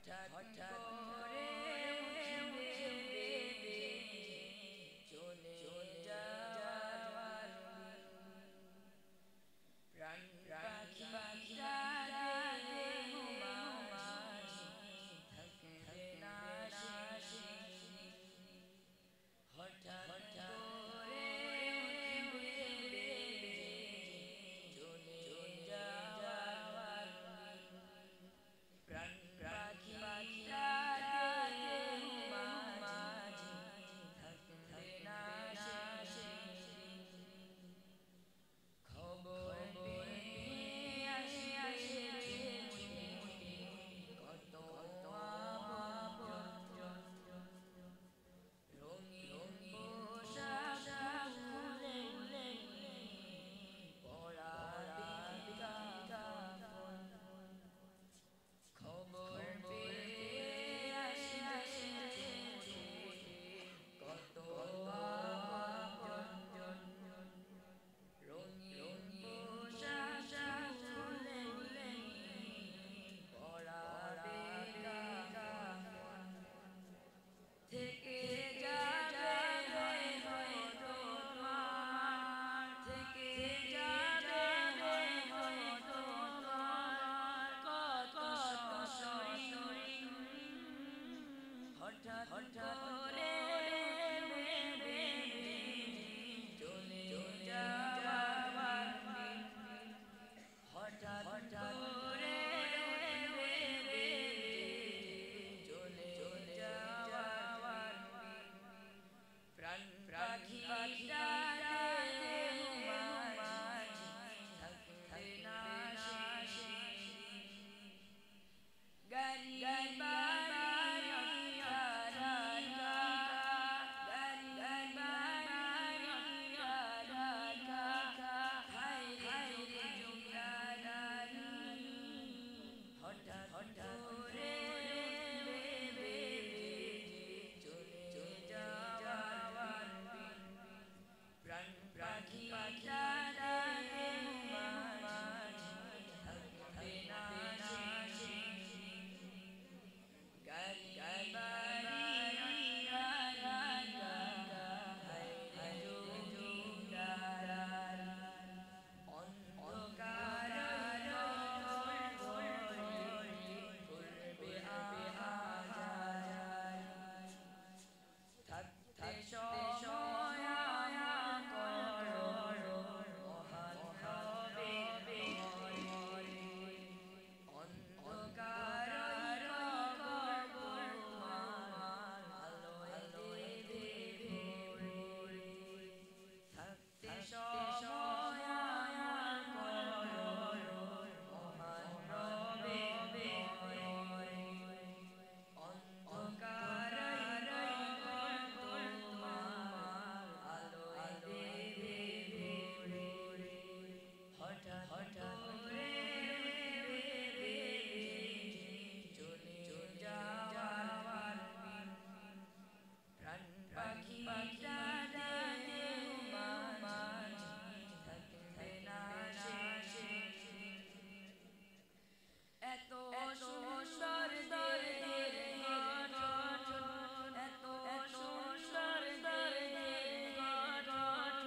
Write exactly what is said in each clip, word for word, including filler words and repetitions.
হঠাৎ করে চলে যাওয়ার প্রাণ পাখি থাকবে না হঠাৎ করে চলে যাওয়ার প্রাণ পাখি থাকবে না খবর কত রঙিন পোশাক খুলে পরাবি কাফন খবর পেয়ে কত আপনজন রঙিন পোশাক খুলে পরাবি কাফন থেকে যাবে হয়তো তোমার থেকে যাবে হয়তো তোমার কত সরি হঠাৎ করে চলে যাওয়ার হঠাৎ করে চলে যাওয়ার প্রাণ পাখি থাকবে না গাড়ি হঠাৎ করে চলে যাওয়ার প্রাণ পাখি থাকবে না গাড়ি বাড়ি অন্ধকার থাকতে সময় করো মহান হবে অন্ধকার থাকতে সময় করো মহান হবে অন্ধকার হঠাৎ করে চলে যাওয়ার প্রাণ পাখি থাকবে না এত সুন্দর এত সুন্দর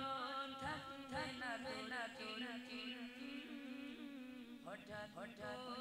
থাকবে না হঠাৎ হঠাৎ